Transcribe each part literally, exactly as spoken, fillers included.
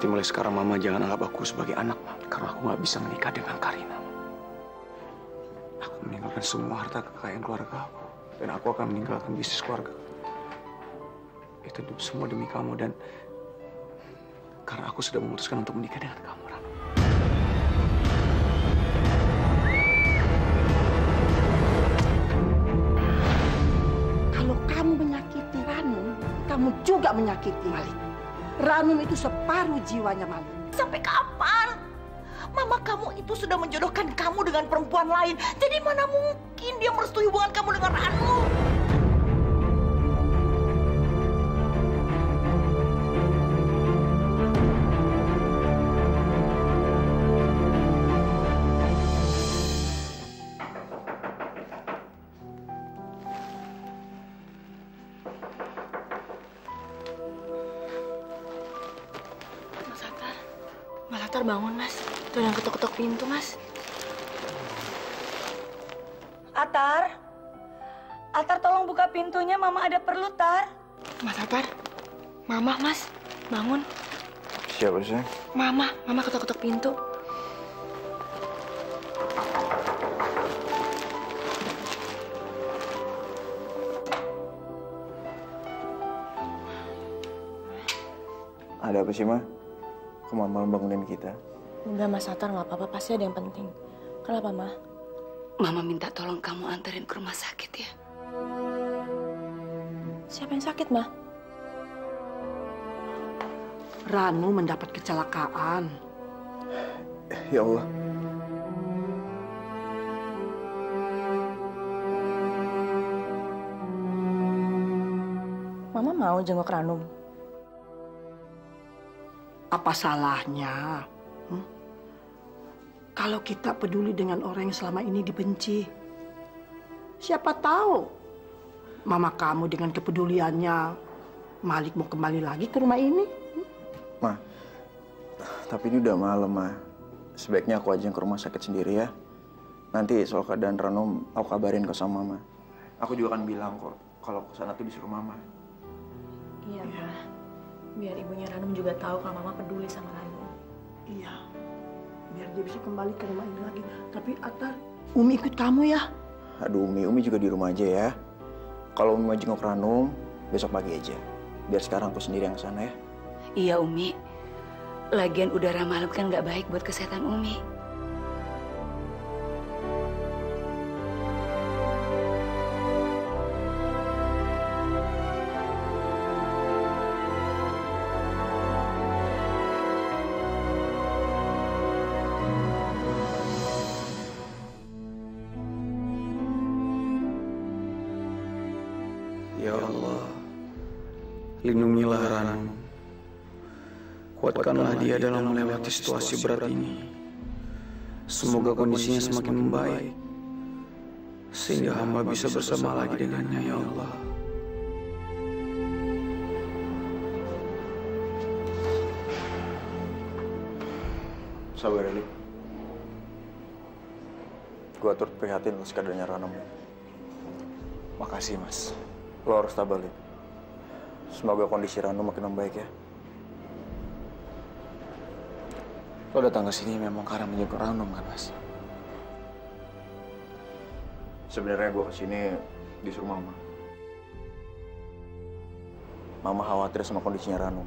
Berarti mulai sekarang Mama jangan anggap aku sebagai anak, Ma. Karena aku nggak bisa menikah dengan Karina. Aku meninggalkan semua harta kekayaan keluarga aku. Dan aku akan meninggalkan bisnis keluarga. Itu semua demi kamu dan karena aku sudah memutuskan untuk menikah dengan kamu, Rano. Kalau kamu menyakiti Ranum, kamu juga menyakiti Malik. Ranum itu separuh jiwanya Malik. Sampai kapan? Mama kamu itu sudah menjodohkan kamu dengan perempuan lain. Jadi mana mungkin dia merestui hubungan kamu dengan Ranum? Atar bangun, Mas. Tuh yang ketok-ketok pintu, Mas. Atar. Atar tolong buka pintunya, Mama ada perlu, Tar. Mas Atar. Mama, Mas. Bangun. Siapa sih? Mama. Mama ketok-ketok pintu. Ada apa sih, Ma? Kamu malam bangunin kita. Udah, Mas Atar, nggak apa-apa. Pasti ada yang penting. Kenapa, Ma? Mama minta tolong kamu anterin ke rumah sakit ya. Siapa yang sakit, Ma? Ranu mendapat kecelakaan. Ya Allah. Mama mau jenguk Ranum. Apa salahnya? Hmm? Kalau kita peduli dengan orang yang selama ini dibenci. Siapa tahu Mama kamu dengan kepeduliannya Malik mau kembali lagi ke rumah ini. Hmm? Ma, tapi ini udah malam, Ma. Sebaiknya aku aja yang ke rumah sakit sendiri ya. Nanti soal keadaan Ranum aku kabarin ke sama Mama. Aku juga akan bilang kok kalau ke sana tuh disuruh Mama. Iya, Ma. Biar ibunya Ranum juga tahu kalau Mama peduli sama Ranum. Iya, biar dia bisa kembali ke rumah ini lagi. Tapi Atar, Umi ikut kamu ya? Aduh, Umi, Umi juga di rumah aja ya. Kalau Umi mau jenguk Ranum, besok pagi aja. Biar sekarang aku sendiri yang kesana ya. Iya, Umi. Lagian udara malam kan nggak baik buat kesehatan Umi. Ya Allah, lindungilah Ranum. Kuatkanlah dia dalam melewati situasi berat ini. Semoga kondisinya semakin membaik, sehingga hamba bisa bersama lagi dengannya, ya Allah. Sabar, Ali. Gua turut prihatin atas keadaannya Ranum. Makasih, Mas. Lo harus tabah, Lid. Semoga kondisi Ranum makin membaik ya. Lo datang ke sini memang karena menjaga Ranum kan, Mas? Sebenarnya gue kesini disuruh Mama. Mama khawatir sama kondisinya Ranum.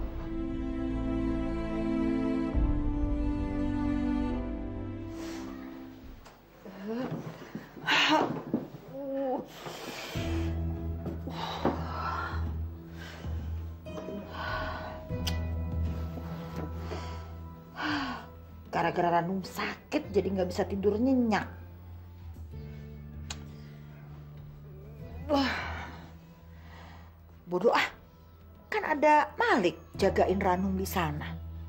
Gara-gara Ranum sakit jadi nggak bisa tidur nyenyak. Wah, bodoh ah, kan ada Malik jagain Ranum di sana.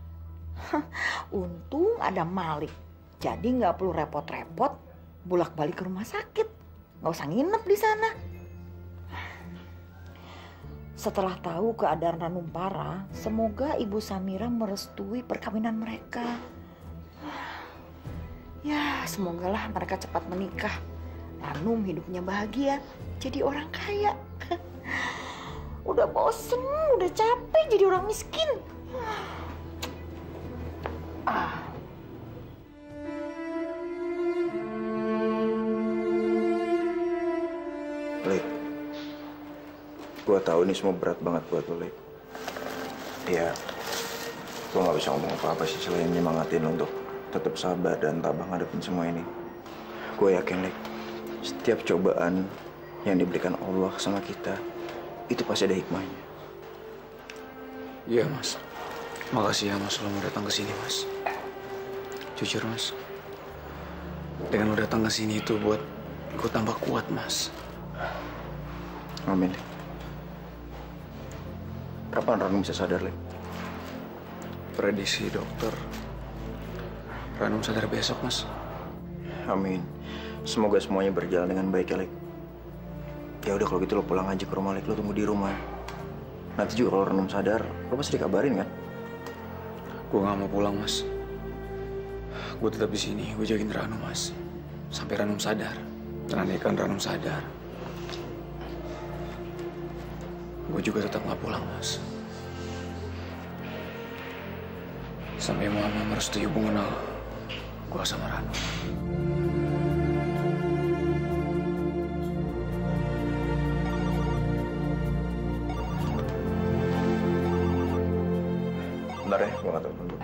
Untung ada Malik, jadi nggak perlu repot-repot bolak-balik ke rumah sakit, nggak usah nginep di sana. Setelah tahu keadaan Ranum parah, semoga Ibu Samira merestui perkawinan mereka. Ya, semogalah mereka cepat menikah. Ranum hidupnya bahagia, jadi orang kaya. Udah bosen, udah capek jadi orang miskin. Gue tahu ini semua berat banget buat lo, Lek. Iya, gue gak bisa ngomong apa-apa sih selain nyemangatin lo untuk tetap sabar dan tabah ngadepin semua ini. Gue yakin, Lek, setiap cobaan yang diberikan Allah sama kita, itu pasti ada hikmahnya. Iya, Mas. Makasih ya, Mas, lo mau datang ke sini, Mas. Jujur, Mas. Dengan lo datang ke sini itu buat gue tambah kuat, Mas. Amin. Kapan Ranum bisa sadar, Lek? Prediksi dokter, Ranum sadar besok, Mas. Amin. Semoga semuanya berjalan dengan baik ya, Lek. Ya udah kalau gitu lo pulang aja ke rumah, Lek. Lo tunggu di rumah. Nanti juga kalau Ranum sadar, lo pasti dikabarin kan? Gue nggak mau pulang, Mas. Gue tetap di sini. Gue jagain Ranum, Mas. Sampai Ranum sadar. Dan andaikan Ranum sadar, gue juga tetap nggak pulang, Mas. Sampai Mama merestui hubungan gue sama Ranum. Bentar ya, gue nggak telepon dulu.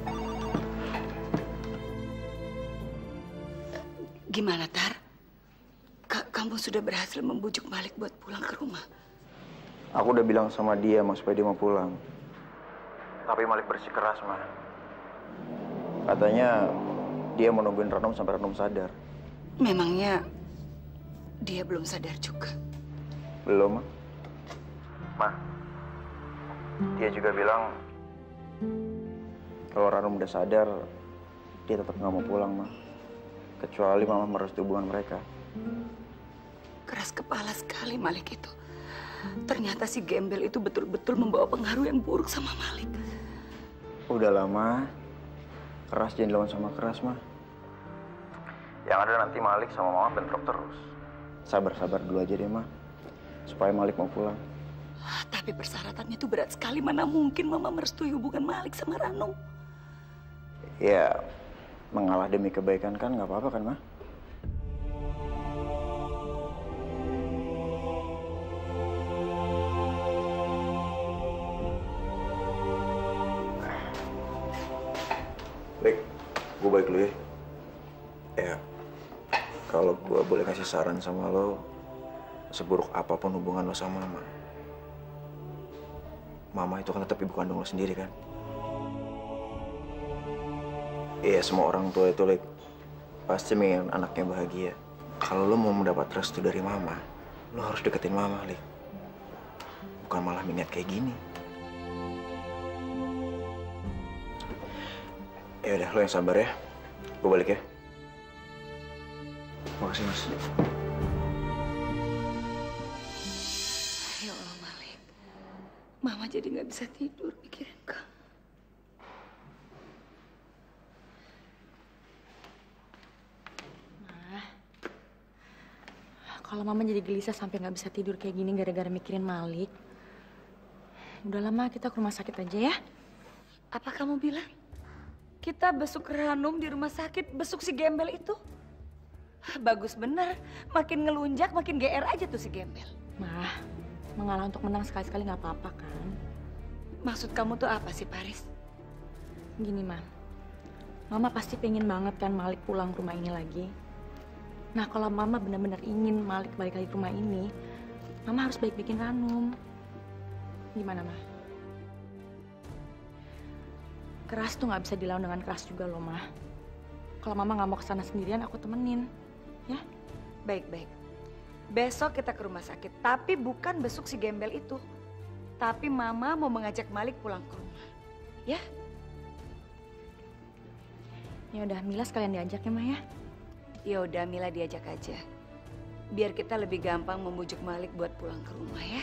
Gimana, Tar? Ka- kamu sudah berhasil membujuk Malik buat pulang ke rumah? Aku udah bilang sama dia, Mas, supaya dia mau pulang. Tapi Malik bersikeras, Ma. Katanya dia mau nungguin Ranum sampai Ranum sadar. Memangnya dia belum sadar juga? Belum, Ma. Ma, dia juga bilang kalau Ranum udah sadar, dia tetap nggak mau pulang, Ma. Kecuali Mama merestui hubungan mereka. Keras kepala sekali Malik itu. Ternyata si gembel itu betul-betul membawa pengaruh yang buruk sama Malik. Udah lama, keras jangan dilawan sama keras, Ma. Yang ada nanti Malik sama Mama bentrok terus. Sabar-sabar dulu aja deh, Ma. Supaya Malik mau pulang. Tapi persyaratannya itu berat sekali. Mana mungkin Mama merestui hubungan Malik sama Ranum? Ya, mengalah demi kebaikan kan nggak apa-apa kan, Ma? Baik, gue balik dulu ya. Ya, kalau gue boleh kasih saran sama lo, seburuk apapun hubungan lo sama Mama, Mama itu kan tetap ibu kandung lo sendiri kan? Iya, semua orang tua itu, Lek, pasti ingin anaknya bahagia. Kalau lo mau mendapat restu dari Mama, lo harus deketin Mama, Lek. Bukan malah minat kayak gini. Ya udah, lo yang sabar ya. Gue balik ya. Makasih, Mas. Ya Allah, Malik. Mama jadi nggak bisa tidur mikirin kamu. Kalau Mama jadi gelisah sampai nggak bisa tidur kayak gini gara-gara mikirin Malik, udah lama kita ke rumah sakit aja ya. Apa kamu bilang? Kita besuk Ranum di rumah sakit, besuk si gembel itu? Bagus bener, makin ngelunjak makin G R aja tuh si gembel. Mah, mengalah untuk menang sekali-sekali nggak apa-apa kan? Maksud kamu tuh apa sih, Paris? Gini, Mah. Mama pasti pengen banget kan Malik pulang ke rumah ini lagi. Nah, kalau Mama benar-benar ingin Malik balik lagi ke rumah ini, Mama harus baik-baikin Ranum. Gimana, Ma? Keras tuh nggak bisa dilawan dengan keras juga loh, Ma. Kalau Mama nggak mau kesana sendirian, aku temenin. Ya? Baik-baik. Besok kita ke rumah sakit, tapi bukan besuk si gembel itu. Tapi Mama mau mengajak Malik pulang ke rumah. Ya? Ya udah, Mila sekalian diajak ya, Ma ya. Ya udah, Mila diajak aja. Biar kita lebih gampang membujuk Malik buat pulang ke rumah ya.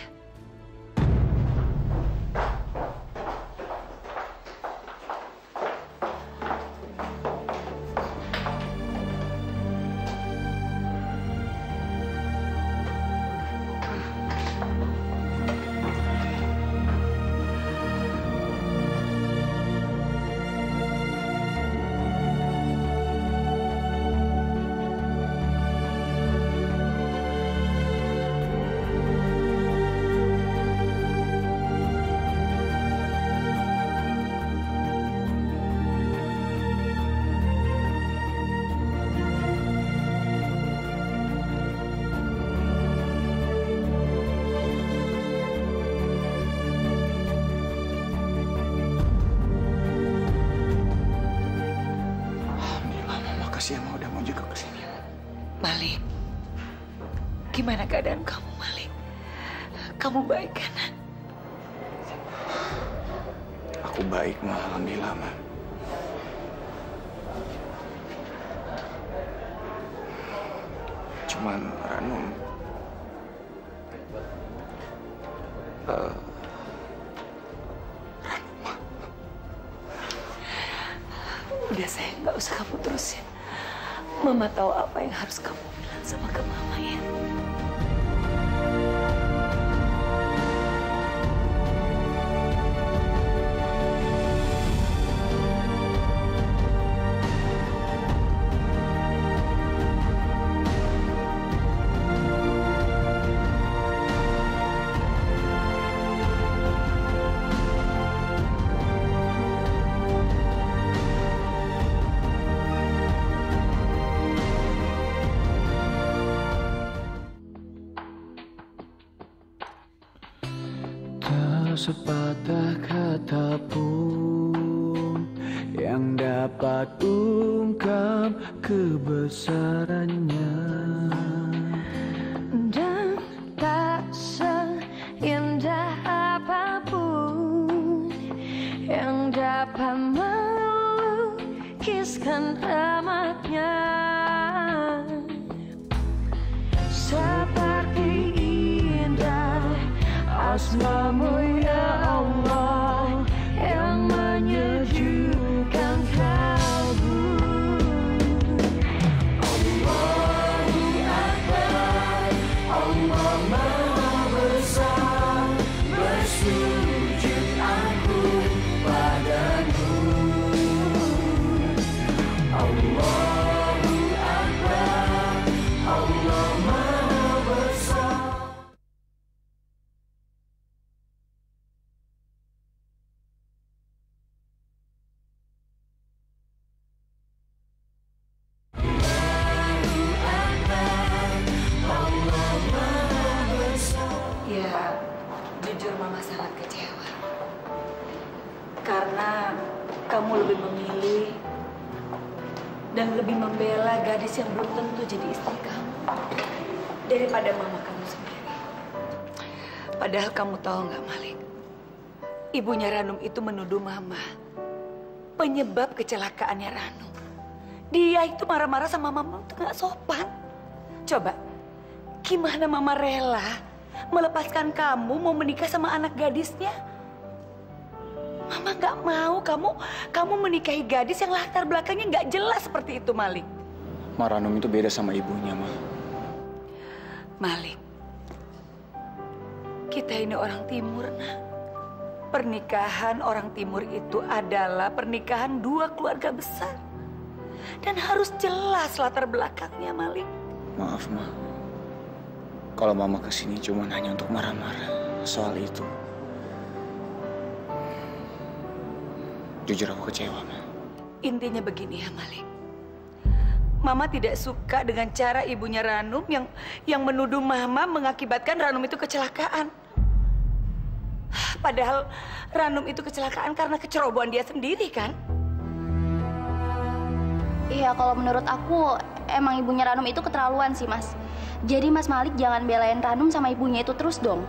Makasih ya, Ma, udah mau juga ke sini. Malik, gimana keadaan kamu, Malik? Kamu baik kan? Aku baik, Ma. Alhamdulillah, Ma. Cuman Ranum, uh, udah sayang, nggak usah kamu terusin. Mama tahu apa yang harus kamu bilang sama ke Mama ya. Sepatah kata pun yang dapat ungkap kebesarannya, dan tak seindah apapun yang dapat melukiskan ramatnya. Seperti indah asmamu ya Allah yang menyejukkan kalbu. Allahu Akbar, Allah Maha Besar, bersujud aku padamu. Allahu Akbar, Allah Maha Besar. Ya, jujur Mama sangat kecewa. Karena kamu lebih memilih dan lebih membela gadis yang belum tentu jadi istri kamu daripada Mama kamu sendiri. Padahal kamu tahu nggak, Malik? Ibunya Ranum itu menuduh Mama penyebab kecelakaannya Ranum. Dia itu marah-marah sama Mama itu nggak sopan. Coba, gimana Mama rela melepaskan kamu mau menikah sama anak gadisnya? Mama nggak mau kamu kamu menikahi gadis yang latar belakangnya nggak jelas seperti itu, Malik. Ma, Ranum itu beda sama ibunya, Ma. Malik, kita ini orang timur, nah. Pernikahan orang timur itu adalah pernikahan dua keluarga besar. Dan harus jelas latar belakangnya, Malik. Maaf, Ma. Kalau Mama kesini cuma hanya untuk marah-marah soal itu. Jujur aku kecewa, Ma. Intinya begini ya, Malik. Mama tidak suka dengan cara ibunya Ranum yang yang menuduh Mama mengakibatkan Ranum itu kecelakaan. Padahal Ranum itu kecelakaan karena kecerobohan dia sendiri, kan? Iya, kalau menurut aku emang ibunya Ranum itu keterlaluan sih, Mas. Jadi Mas Malik jangan belain Ranum sama ibunya itu terus dong.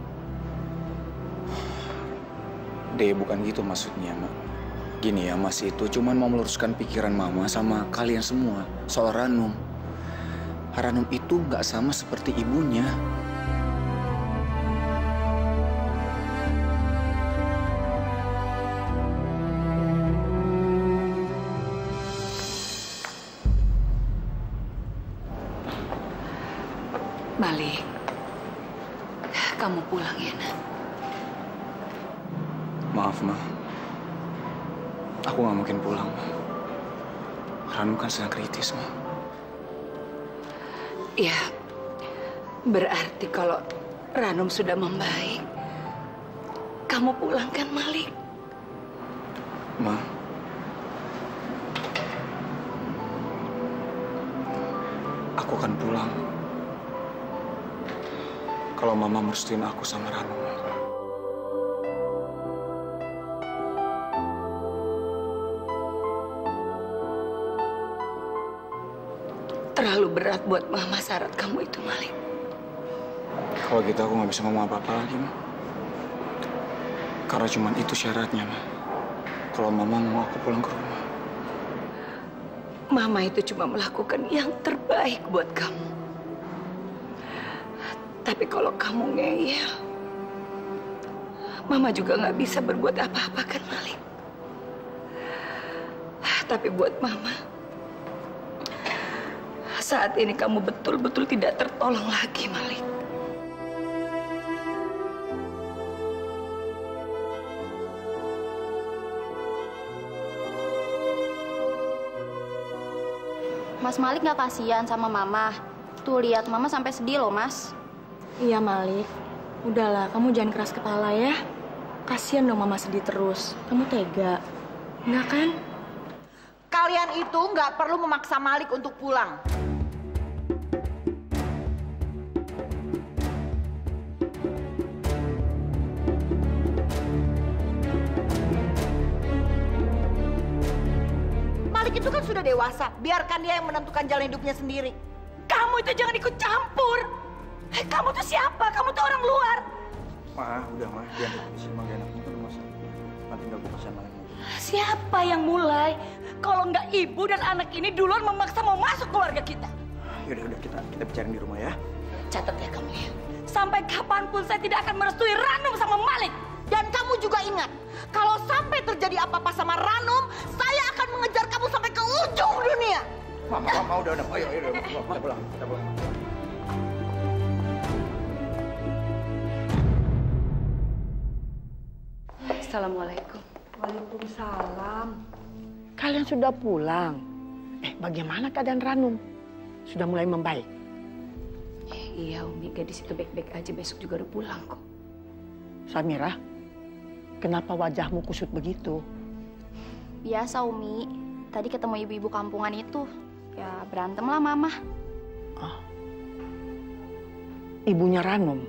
Deh, bukan gitu maksudnya, Ma. Gini ya, Mas itu cuman mau meluruskan pikiran Mama sama kalian semua soal Ranum. Ranum itu nggak sama seperti ibunya. Malik, kamu pulang ya, nak. Maaf, Ma. Aku nggak mungkin pulang, Ma. Ranum kan sedang kritis, Ma. Ya, berarti kalau Ranum sudah membaik, kamu pulang kan, Malik? Ma. Aku akan pulang. Kalau Mama merestuin aku sama Ranum. Terlalu berat buat Mama syarat kamu itu, Malik. Kalau gitu aku nggak bisa ngomong apa-apa lagi, Ma. Karena cuma itu syaratnya, Ma. Kalau Mama mau aku pulang ke rumah. Mama itu cuma melakukan yang terbaik buat kamu. Tapi kalau kamu ngeyel, Mama juga nggak bisa berbuat apa-apa kan, Malik. Tapi buat Mama, saat ini kamu betul-betul tidak tertolong lagi, Malik. Mas Malik nggak kasihan sama Mama. Tuh lihat Mama sampai sedih loh, Mas. Iya, Malik. Udahlah, kamu jangan keras kepala ya. Kasian dong Mama sedih terus. Kamu tega. Enggak kan? Kalian itu nggak perlu memaksa Malik untuk pulang. Malik itu kan sudah dewasa. Biarkan dia yang menentukan jalan hidupnya sendiri. Kamu itu jangan ikut campur. Eh, kamu tuh siapa? Kamu tuh orang luar. Ma, udah Ma, jangan di sini, Ma, gak enak kan masa. Nanti nggak gue kasihan lagi. Siapa yang mulai? Kalau nggak ibu dan anak ini duluan memaksa mau masuk keluarga kita. Yaudah, udah kita kita bicarain di rumah ya. Catat ya kamu ya. Sampai kapanpun saya tidak akan merestui Ranum sama Malik. Dan kamu juga ingat, kalau sampai terjadi apa-apa sama Ranum, saya akan mengejar kamu sampai ke ujung dunia. Mama, Mama, udah, udah. Ayo, ayo, ayo. Kita pulang, kita pulang. Assalamualaikum. Waalaikumsalam. Kalian sudah pulang. Eh, bagaimana keadaan Ranum? Sudah mulai membaik? Iya, Umi. Gadis itu baik-baik aja. Besok juga udah pulang kok. Samira, kenapa wajahmu kusut begitu? Biasa, Umi. Tadi ketemu ibu-ibu kampungan itu. Ya berantem lah Mama. Oh. Ibunya Ranum?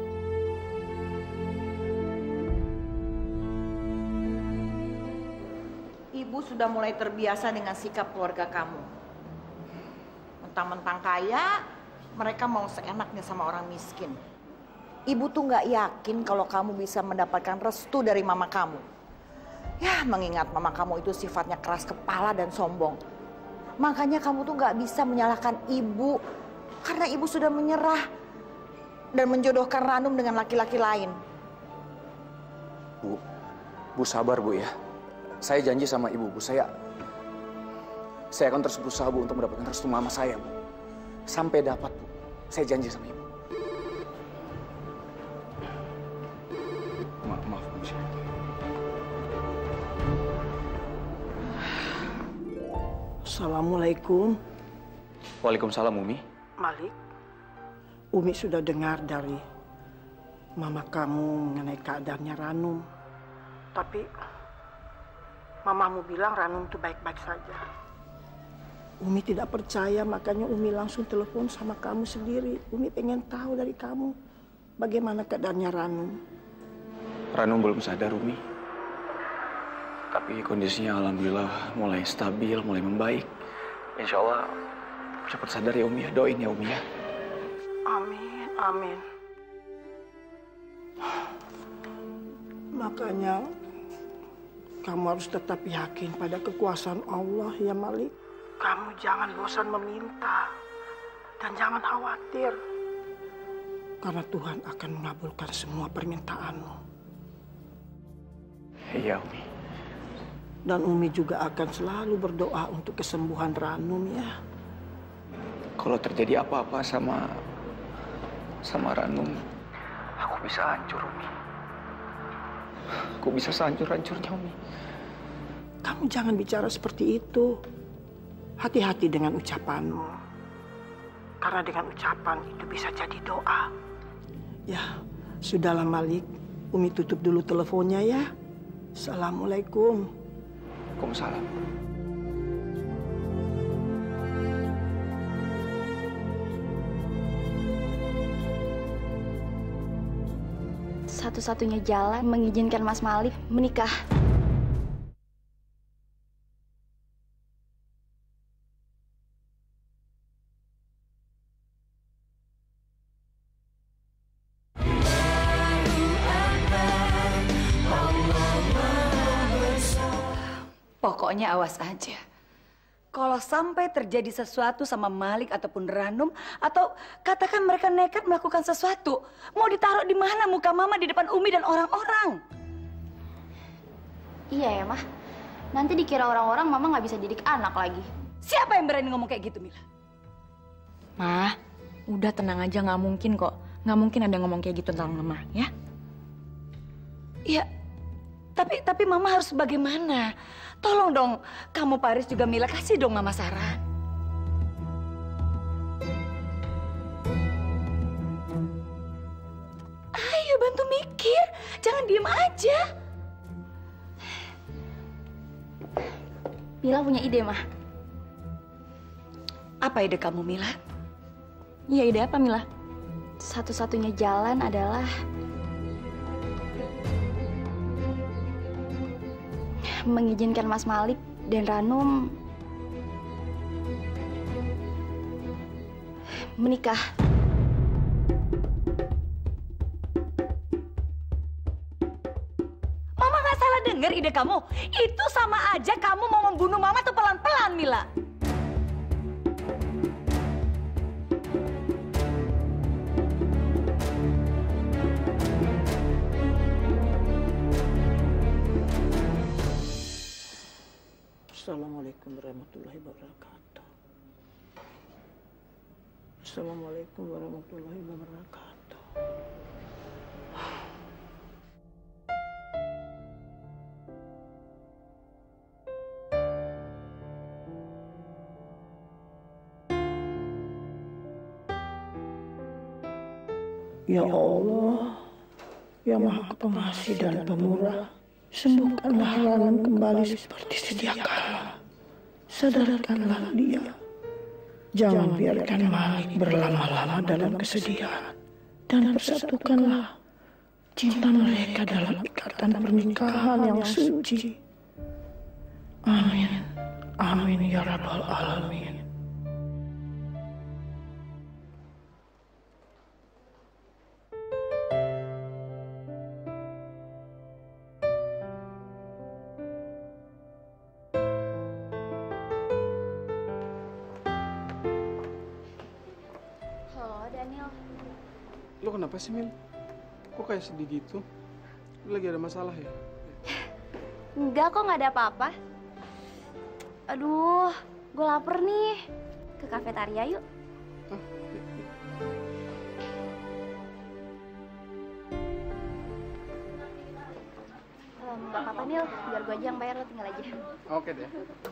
Ibu sudah mulai terbiasa dengan sikap keluarga kamu. Mentang-mentang kaya, mereka mau seenaknya sama orang miskin. Ibu tuh nggak yakin kalau kamu bisa mendapatkan restu dari mama kamu. Ya, mengingat mama kamu itu sifatnya keras kepala dan sombong. Makanya kamu tuh nggak bisa menyalahkan ibu. Karena ibu sudah menyerah dan menjodohkan Ranum dengan laki-laki lain. Bu, Bu sabar Bu ya. Saya janji sama Ibu, Bu. Saya, saya akan terus berusaha Bu untuk mendapatkan restu mama saya, Bu. Sampai dapat, Bu. Saya janji sama Ibu. Ma maaf, Bu. Assalamualaikum. Waalaikumsalam, Umi. Malik, Umi sudah dengar dari mama kamu mengenai keadaannya Ranum. Tapi mamamu bilang Ranum itu baik-baik saja. Umi tidak percaya, makanya Umi langsung telepon sama kamu sendiri. Umi pengen tahu dari kamu bagaimana keadaannya Ranum. Ranum belum sadar, Umi. Tapi kondisinya alhamdulillah mulai stabil, mulai membaik. Insya Allah cepat sadar ya Umi ya. Doain ya Umi ya. Amin, amin. Makanya kamu harus tetap yakin pada kekuasaan Allah ya Malik. Kamu jangan bosan meminta dan jangan khawatir. Karena Tuhan akan mengabulkan semua permintaanmu. Iya Umi. Dan Umi juga akan selalu berdoa untuk kesembuhan Ranum ya. Kalau terjadi apa-apa sama sama Ranum, aku bisa hancur Umi. Aku bisa sehancur-hancurnya Umi. Kamu jangan bicara seperti itu. Hati-hati dengan ucapanmu. Karena dengan ucapan itu bisa jadi doa. Ya, sudahlah Malik. Umi tutup dulu teleponnya ya. Assalamualaikum. Waalaikumsalam. Satu-satunya jalan mengizinkan Mas Malik menikah. Pokoknya awas aja. Kalau sampai terjadi sesuatu sama Malik ataupun Ranum, atau katakan mereka nekat melakukan sesuatu, mau ditaruh di mana muka Mama di depan Umi dan orang-orang? Iya ya, Mah. Nanti dikira orang-orang Mama nggak bisa didik anak lagi. Siapa yang berani ngomong kayak gitu, Mila? Mah, udah tenang aja, nggak mungkin kok. Nggak mungkin ada ngomong kayak gitu tentang Mama, ya? Iya, tapi tapi Mama harus bagaimana? Tolong dong, kamu Paris juga Mila, kasih dong Mama saran. Ayo bantu mikir, jangan diem aja. Mila punya ide, Mah. Apa ide kamu, Mila? Iya, ide apa, Mila? Satu-satunya jalan adalah mengizinkan Mas Malik dan Ranum menikah. Mama nggak salah dengar ide kamu. Itu sama aja kamu mau membunuh Mama tuh pelan-pelan, Mila. Assalamualaikum warahmatullahi wabarakatuh. Assalamualaikum warahmatullahi wabarakatuh. Ya Allah, Ya Maha Pengasih dan Pemurah, sembuhkanlah Ranum kembali seperti sedia kala. Sadarkanlah dia. Jangan biarkan Malik berlama-lama dalam kesedihan. Dan persatukanlah cinta mereka dalam ikatan pernikahan yang suci. Amin. Amin ya Rabbal Alamin. Lo kenapa sih, Mil? Kok kayak sedih gitu? Lo lagi ada masalah ya? Enggak kok, nggak ada apa-apa. Aduh, gue lapar nih. Ke kafetaria yuk. Hah? Um, gak apa-apa, Nil. Biar gue aja yang bayar, lo tinggal aja. Oke deh.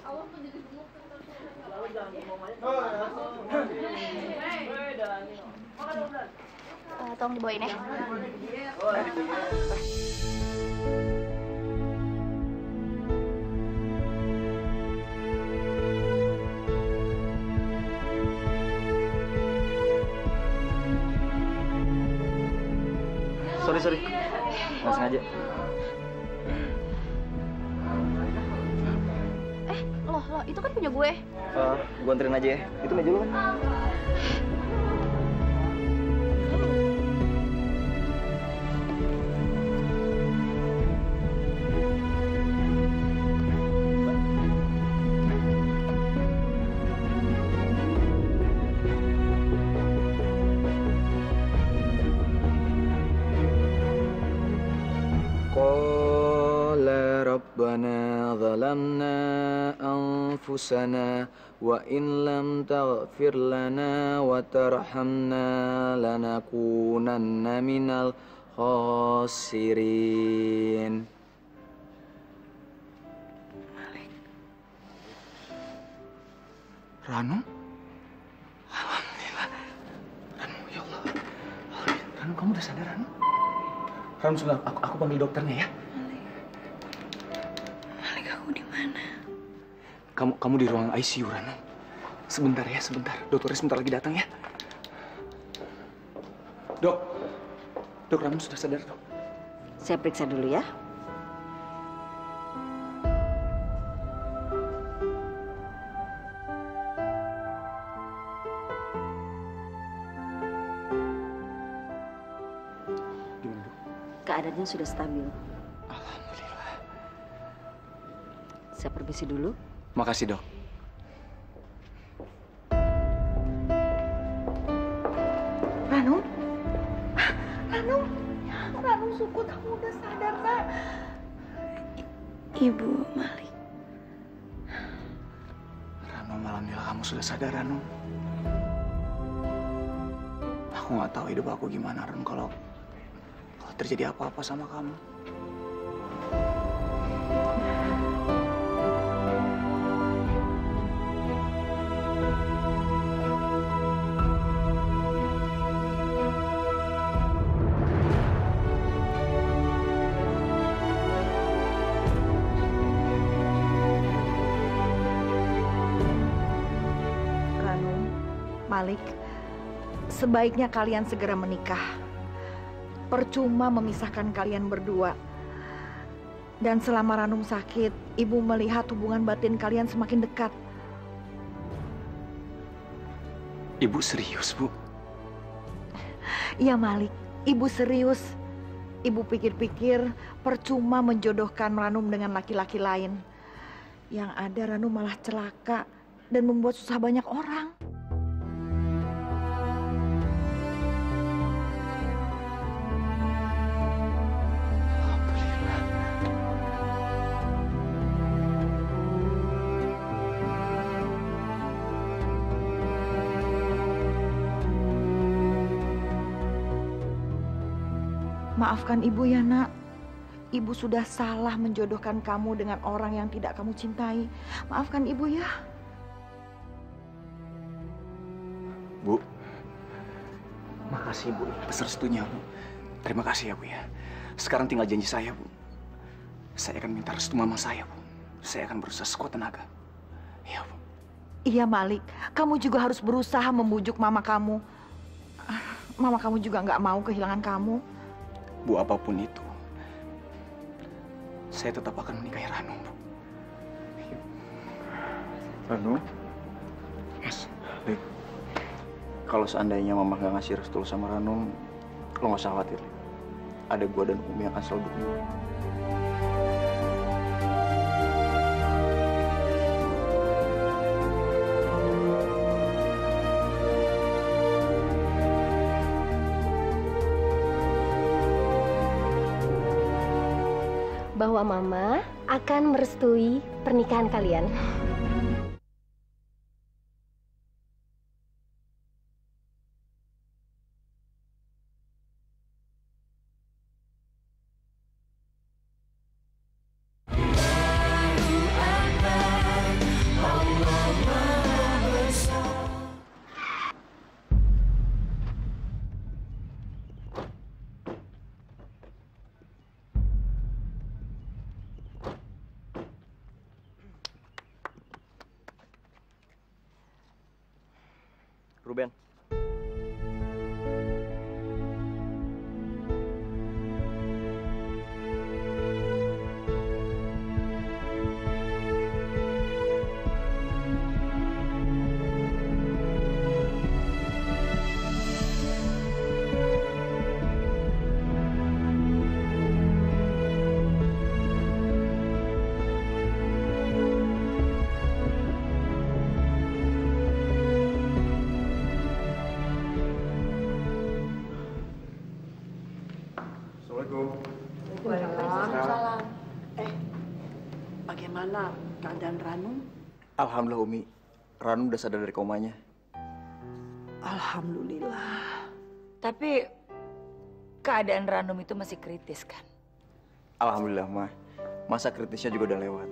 Uh, tolong dibawain ya. Sorry, sorry. Nggak sengaja. Eh, loh, loh, itu kan punya gue. Uh, gue anterin aja ya. Itu meja lu kan? ربنا ظلمنا أنفسنا وإن لم تغفر لنا وترحمنا لنكونن من الخاسرين. Malik. Ranum? Alhamdulillah. Ranum, ya Allah. Ranum, kamu udah sadar, Ranum? Ranum, sebentar. Aku, aku panggil dokternya ya. Kamu kamu di ruang I C U, Ranum. Sebentar ya, sebentar. Dokternya sebentar lagi datang ya. Dok. Dok, Ranum sudah sadar, Dok. Saya periksa dulu ya. Gimana, Dok? Keadaannya sudah stabil. Alhamdulillah. bisa permisi dulu. Makasih, Dok. Ranum? Ranum? Ranum, syukur kamu udah sadar, nak. Ibu Malik. Ranum, alhamdulillah kamu sudah sadar, Ranum. Aku nggak tahu hidup aku gimana, Ranum, kalau kalau terjadi apa-apa sama kamu. Malik, sebaiknya kalian segera menikah. Percuma memisahkan kalian berdua. Dan selama Ranum sakit, ibu melihat hubungan batin kalian semakin dekat. Ibu serius, Bu? Iya, Malik, ibu serius. Ibu pikir-pikir percuma menjodohkan Ranum dengan laki-laki lain. Yang ada Ranum malah celaka dan membuat susah banyak orang. Maafkan ibu ya, nak. Ibu sudah salah menjodohkan kamu dengan orang yang tidak kamu cintai. Maafkan ibu ya. Bu, makasih, Bu, atas restunya, Bu. Terima kasih ya, Bu ya. Sekarang tinggal janji saya, Bu. Saya akan minta restu mama saya, Bu. Saya akan berusaha sekuat tenaga. Iya, Bu. Iya, Malik. Kamu juga harus berusaha membujuk mama kamu. Mama kamu juga nggak mau kehilangan kamu. Bu, apapun itu, saya tetap akan menikahi Ranum, Bu. Ranum? Mas. Lik, kalau seandainya Mama nggak ngasih restu sama Ranum, lo nggak usah khawatir. Ada gua dan Umi yang akan selalu dukung. Bahwa Mama akan merestui pernikahan kalian. Ruben. Waalaikumsalam. Eh, bagaimana keadaan Ranum? Alhamdulillah, Umi. Ranum udah sadar dari komanya. Alhamdulillah. Tapi keadaan Ranum itu masih kritis kan? Alhamdulillah, Ma. Masa kritisnya juga udah lewat.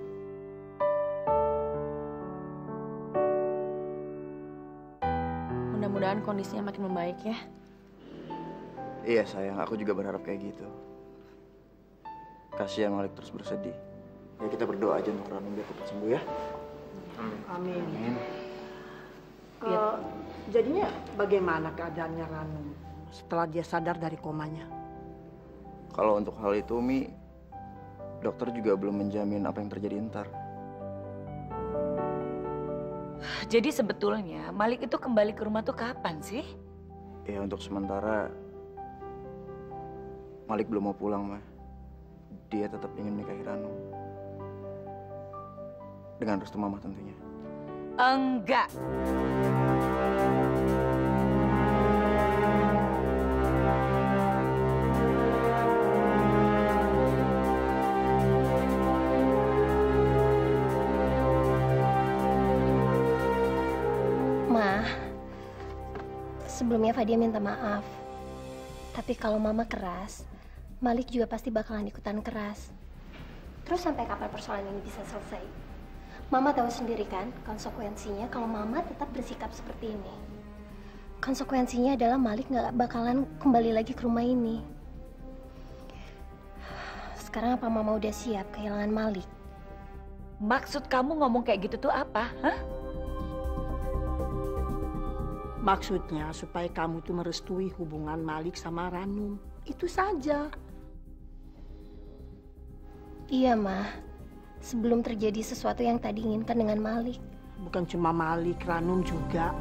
Mudah-mudahan kondisinya makin membaik ya. Iya, sayang. Aku juga berharap kayak gitu. Kasihan Malik terus bersedih. Ya kita berdoa aja untuk Ranum biar cepat sembuh ya. Amin. Amin. Uh, jadinya bagaimana keadaannya Ranum setelah dia sadar dari komanya? Kalau untuk hal itu, Mi, dokter juga belum menjamin apa yang terjadi ntar. Jadi sebetulnya Malik itu kembali ke rumah tuh kapan sih? Ya untuk sementara Malik belum mau pulang, Ma. Dia tetap ingin menikahi Ranum. Dengan restu mama tentunya. Enggak. Ma, sebelumnya Fadia minta maaf. Tapi kalau Mama keras, Malik juga pasti bakalan ikutan keras. Terus sampai kapan persoalan ini bisa selesai? Mama tahu sendiri kan konsekuensinya kalau Mama tetap bersikap seperti ini. Konsekuensinya adalah Malik nggak bakalan kembali lagi ke rumah ini. Sekarang apa Mama udah siap kehilangan Malik? Maksud kamu ngomong kayak gitu tuh apa? Hah? Maksudnya supaya kamu tuh merestui hubungan Malik sama Ranum. Itu saja. Iya, Ma. Sebelum terjadi sesuatu yang tadi inginkan dengan Malik. Bukan cuma Malik, Ranum juga.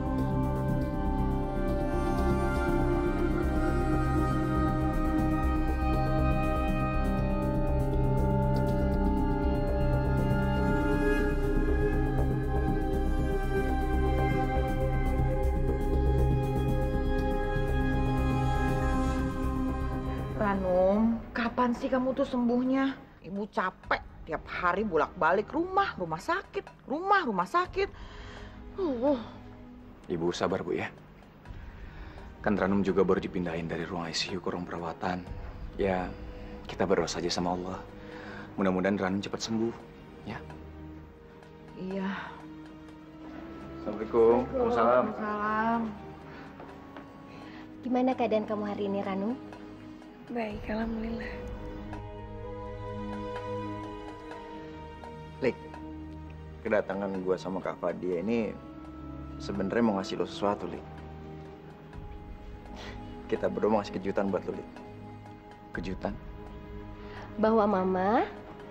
Ranum, kapan sih kamu tuh sembuhnya? Ibu capek tiap hari bolak-balik rumah, rumah sakit, rumah, rumah sakit. Uh. Ibu sabar Bu ya. Kan Ranum juga baru dipindahin dari ruang I C U ke ruang perawatan. Ya, kita berdoa saja sama Allah. Mudah-mudahan Ranum cepat sembuh, ya. Iya. Assalamualaikum. Waalaikumsalam. Salam. Gimana keadaan kamu hari ini, Ranum? Baik, alhamdulillah. Lik, kedatangan gue sama Kak Fadia ini sebenarnya mau ngasih lo sesuatu, Lik. Kita berdua mau ngasih kejutan buat lo, Lik. Kejutan? Bahwa Mama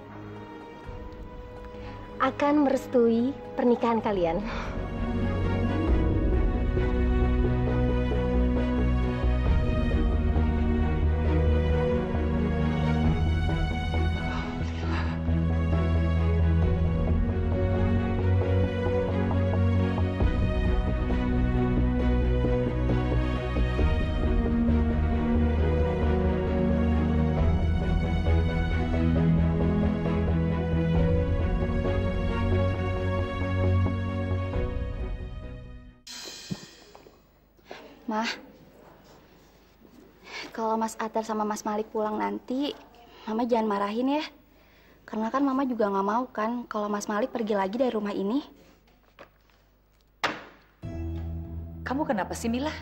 akan merestui pernikahan kalian. Mah, kalau Mas Atar sama Mas Malik pulang nanti, Mama jangan marahin ya. Karena kan Mama juga nggak mau kan kalau Mas Malik pergi lagi dari rumah ini. Kamu kenapa sih, Mila?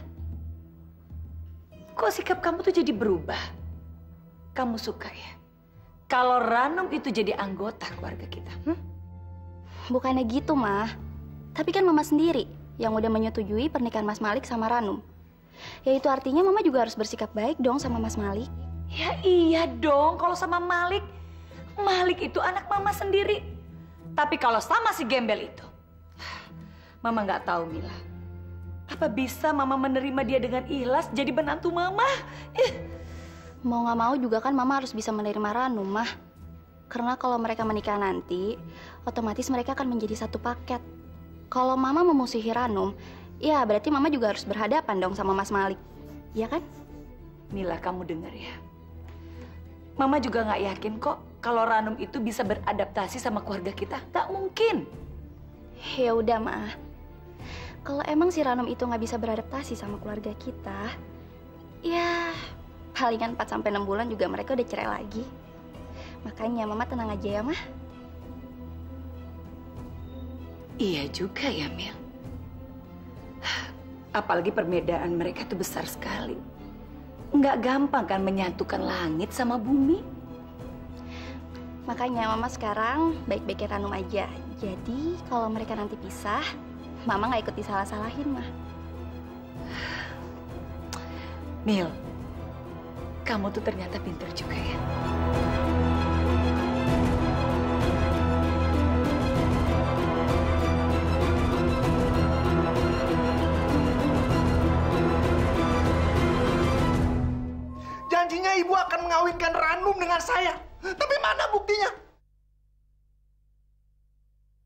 Kok sikap kamu tuh jadi berubah? Kamu suka ya? Kalau Ranum itu jadi anggota keluarga kita, hmm? Bukannya gitu, Mah. Tapi kan Mama sendiri yang udah menyetujui pernikahan Mas Malik sama Ranum. Ya itu artinya Mama juga harus bersikap baik dong sama Mas Malik. Ya iya dong, kalau sama Malik. Malik itu anak Mama sendiri. Tapi kalau sama si gembel itu, Mama nggak tahu, Mila. Apa bisa Mama menerima dia dengan ikhlas jadi menantu Mama? Ih. Mau nggak mau juga kan Mama harus bisa menerima Ranum, Mah. Karena kalau mereka menikah nanti, otomatis mereka akan menjadi satu paket. Kalau Mama memusuhi Ranum, ya berarti Mama juga harus berhadapan dong sama Mas Malik. Iya kan? Mila, kamu dengar ya. Mama juga nggak yakin kok kalau Ranum itu bisa beradaptasi sama keluarga kita. Nggak mungkin. Ya udah, Ma. Kalau emang si Ranum itu nggak bisa beradaptasi sama keluarga kita, ya palingan empat sampai enam bulan juga mereka udah cerai lagi. Makanya Mama tenang aja ya, Ma. Iya juga ya, Mil. Apalagi perbedaan mereka tuh besar sekali. Nggak gampang kan menyatukan langit sama bumi. Makanya Mama sekarang baik-baikin Ranum aja. Jadi kalau mereka nanti pisah, Mama nggak ikut disalah-salahin, Mah. Mil, kamu tuh ternyata pintar juga ya. Janjinya ibu akan mengawinkan Ranum dengan saya. Tapi mana buktinya?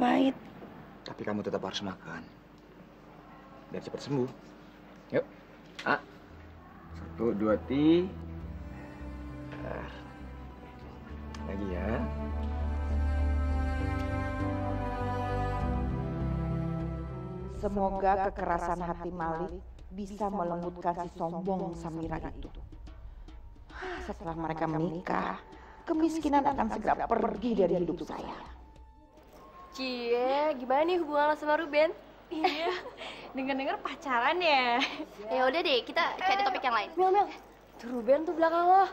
pahit. Tapi kamu tetap harus makan. Biar cepat sembuh. Yuk. A. Satu, dua, tiga. Nah. Lagi ya. Semoga kekerasan hati Malik bisa melembutkan si sombong Samira itu. Setelah mereka menikah, kemiskinan akan segera pergi dari hidup saya. Cie, gimana nih hubungan lo sama Ruben? Iya, denger-denger pacaran ya. Ya udah deh, kita cari topik yang lain. Mel, Mel, tuh Ruben tuh belakang lo.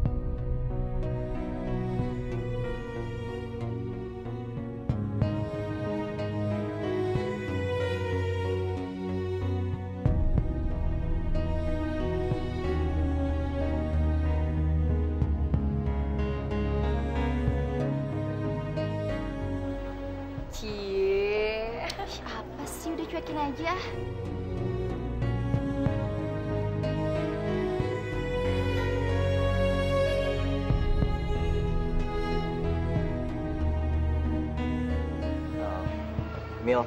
Cie. Apa sih, udah cuekin aja. Mil.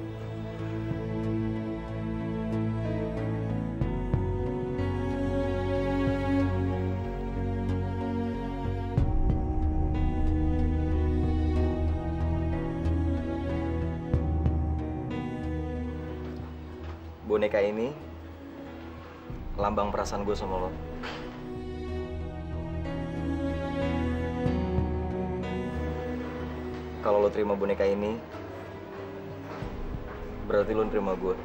Boneka ini lambang perasaan gue sama lo. Kalau lo terima boneka ini, berarti lo terima gue.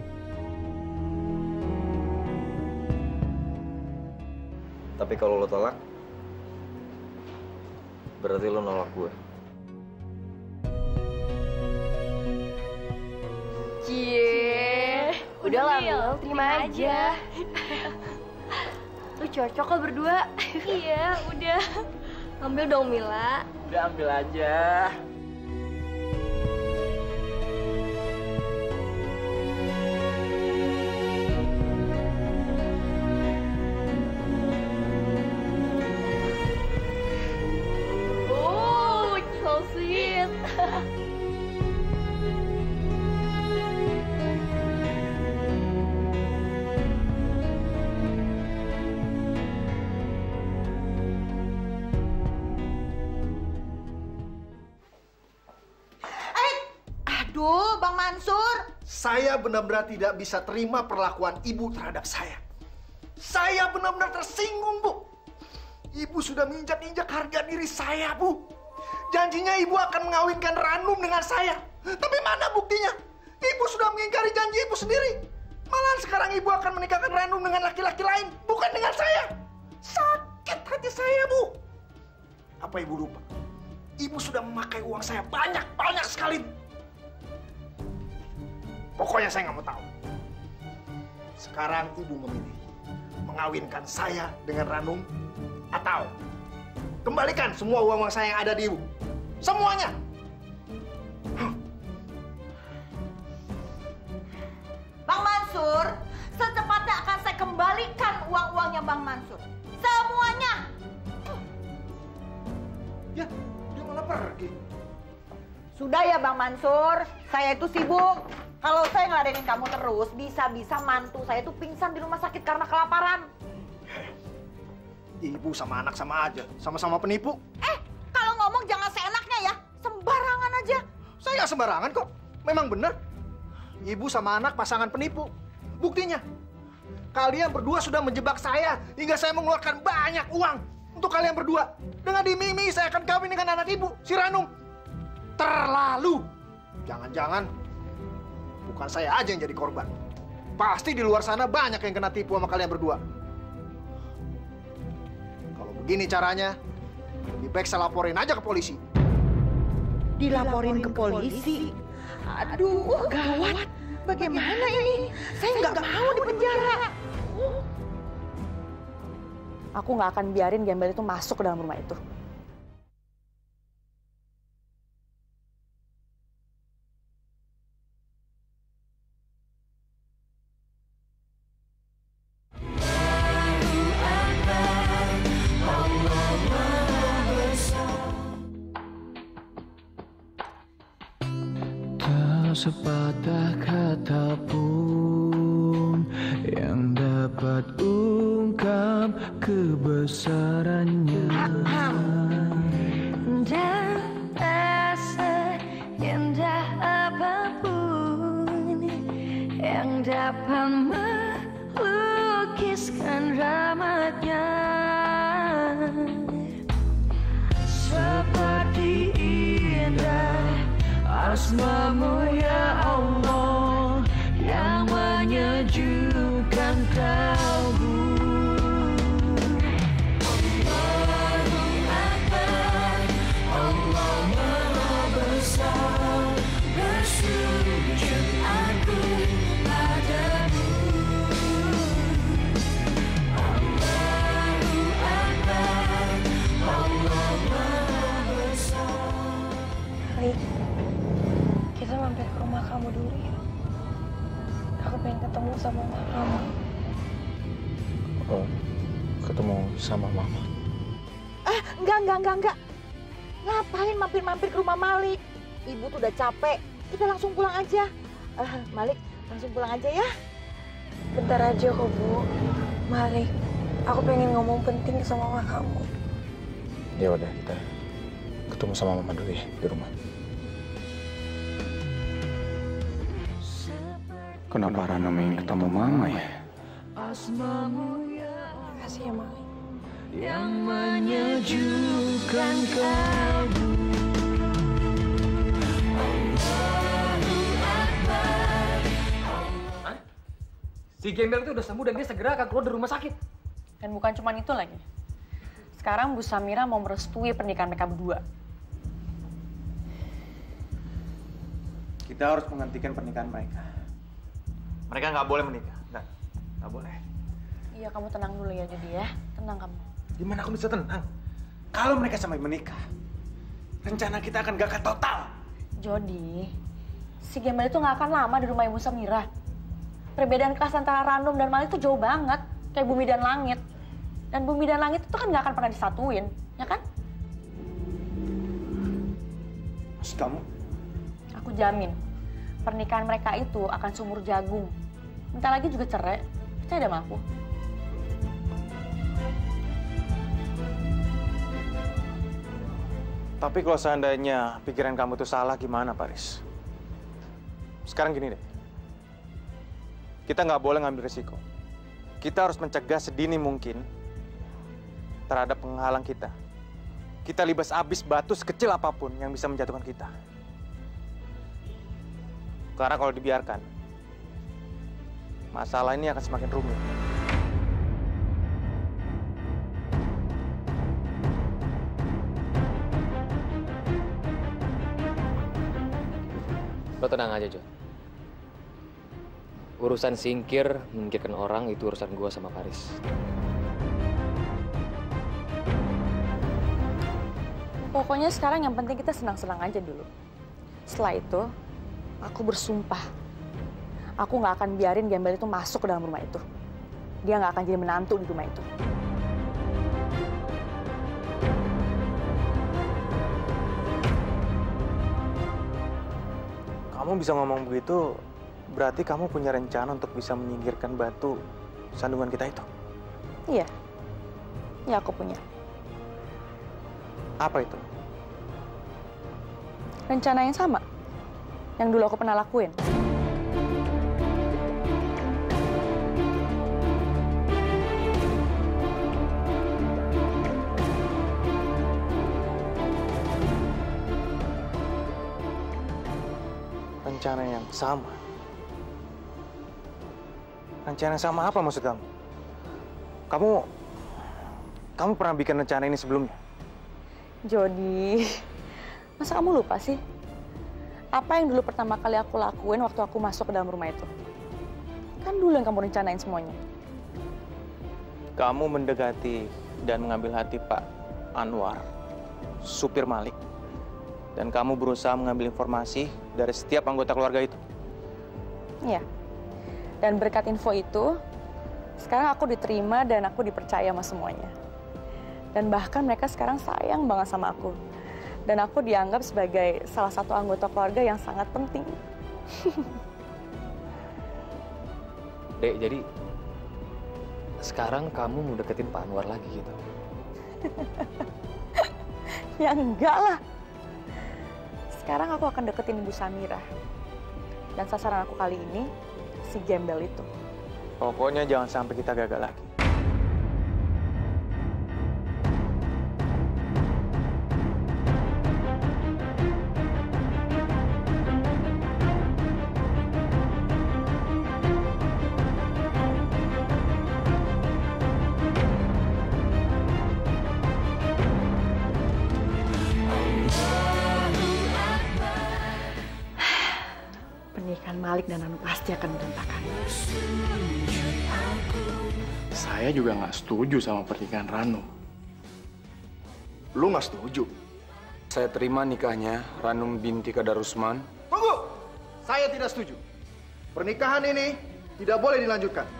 Tapi kalau lo tolak, berarti lo nolak gue. Cie, udah lah Mil, terima aja. Lu cocok kok berdua. Iya, udah. Ambil dong Mila. Udah ambil aja. Oh, so sweet. Aduh, Bang Mansur. Saya benar-benar tidak bisa terima perlakuan ibu terhadap saya. Saya benar-benar tersinggung, Bu. Ibu sudah menginjak-injak harga diri saya, Bu. Janjinya ibu akan mengawinkan Ranum dengan saya. Tapi mana buktinya? Ibu sudah mengingkari janji ibu sendiri. Malahan sekarang ibu akan menikahkan Ranum dengan laki-laki lain, bukan dengan saya. Sakit hati saya, Bu. Apa ibu lupa? Ibu sudah memakai uang saya banyak-banyak sekali. Pokoknya saya nggak mau tahu. Sekarang ibu memilih mengawinkan saya dengan Ranum atau kembalikan semua uang-uang saya yang ada di ibu. Semuanya. Bang Mansur, secepatnya akan saya kembalikan uang-uangnya Bang Mansur. Semuanya. Ya, dia malah pergi. Sudah ya Bang Mansur, saya itu sibuk. Kalau saya ngeladenin kamu terus, bisa-bisa mantu saya tuh pingsan di rumah sakit karena kelaparan. Ibu sama anak sama aja, sama-sama penipu. Eh, kalau ngomong jangan seenaknya ya, sembarangan aja. Saya nggak sembarangan kok, memang benar. Ibu sama anak pasangan penipu. Buktinya, kalian berdua sudah menjebak saya hingga saya mengeluarkan banyak uang untuk kalian berdua. Dengan diiming-imingi saya akan kawin dengan anak ibu, si Ranum. Terlalu. Jangan-jangan bukan saya aja yang jadi korban. Pasti di luar sana banyak yang kena tipu sama kalian berdua. Kalau begini caranya, lebih baik saya laporin aja ke polisi. Dilaporin ke polisi? Aduh, gawat. Bagaimana ini? Saya nggak mau di penjara. Aku nggak akan biarin gembel itu masuk ke dalam rumah itu. sepatah kata pun yang dapat ungkap kebesarannya. Dan rasa indah apapun yang dapat melukiskan ramatnya, seperti indah asmamu ya Allah yang menyejukkan kalbu. Allahu Akbar, Allah Maha Besar, bersujud aku padamu. Allahu Akbar, Allah Maha Besar. Li, kita mampir ke rumah kamu dulu ya. Aku pengen ketemu sama mama kamu. Oh, ketemu sama mama. Eh, enggak, enggak, enggak, enggak. Ngapain mampir-mampir ke rumah Malik? Ibu tuh udah capek. Kita langsung pulang aja. Eh, Malik, langsung pulang aja ya. Bentar aja kok, Bu. Malik, aku pengen ngomong penting sama mama kamu. Ya udah, kita ketemu sama mama dulu ya di rumah. Kenapa Rano ingin ketemu mama ya? Kasih ya, Malik. Yang menyejukkan kalbu. Si Gembel itu udah sembuh dan dia segera akan keluar dari rumah sakit. Dan bukan cuma itu lagi. Sekarang Bu Samira mau merestui pernikahan mereka berdua. Kita harus menghentikan pernikahan mereka. Mereka nggak boleh menikah. Nggak, nggak boleh. Iya, kamu tenang dulu ya, Jody ya. Tenang kamu. Gimana aku bisa tenang? Kalau mereka sampai menikah, rencana kita akan gagal total. Jody, si Gembel itu nggak akan lama di rumah Ibu Samira. Perbedaan kelas antara Ranum dan Malik itu jauh banget. Kayak bumi dan langit. Dan bumi dan langit itu kan nggak akan pernah disatuin, ya kan? Maksud kamu? Aku jamin, pernikahan mereka itu akan sumur jagung. Bentar lagi juga cerai. Percaya sama aku. Tapi kalau seandainya pikiran kamu itu salah, gimana, Paris? Sekarang gini deh. Kita nggak boleh ngambil risiko. Kita harus mencegah sedini mungkin terhadap penghalang kita. Kita libas abis batu sekecil apapun yang bisa menjatuhkan kita. Karena kalau dibiarkan, masalah ini akan semakin rumit. Lo tenang aja, Jo. Urusan singkir, menyingkirkan orang itu urusan gua sama Paris. Pokoknya sekarang yang penting kita senang-senang aja dulu. Setelah itu, aku bersumpah. Aku nggak akan biarin Gembel itu masuk ke dalam rumah itu. Dia nggak akan jadi menantu di rumah itu. Kamu bisa ngomong begitu, berarti kamu punya rencana untuk bisa menyingkirkan batu sandungan kita itu? Iya. Iya, aku punya. Apa itu? Rencana yang sama. Yang dulu aku pernah lakuin. Rencana yang sama? Rencana yang sama apa maksud kamu? Kamu... Kamu pernah bikin rencana ini sebelumnya? Jody, masa kamu lupa sih? Apa yang dulu pertama kali aku lakuin waktu aku masuk ke dalam rumah itu? Kan dulu yang kamu rencanain semuanya. Kamu mendekati dan mengambil hati Pak Anwar, supir Malik. Dan kamu berusaha mengambil informasi dari setiap anggota keluarga itu. Iya. Dan berkat info itu, sekarang aku diterima dan aku dipercaya sama semuanya. Dan bahkan mereka sekarang sayang banget sama aku. Dan aku dianggap sebagai salah satu anggota keluarga yang sangat penting. Dek, jadi sekarang kamu mau deketin Pak Anwar lagi gitu? Ya enggak lah. Sekarang aku akan deketin Ibu Samira. Dan sasaran aku kali ini, si gembel itu. Pokoknya jangan sampai kita gagal lagi. Pernikahan Malik dan Anu pasti akan berantakan. Saya juga nggak setuju sama pernikahan Ranum. Lu nggak setuju? Saya terima nikahnya Ranum binti Kadarusman. Tunggu! Saya tidak setuju. Pernikahan ini tidak boleh dilanjutkan.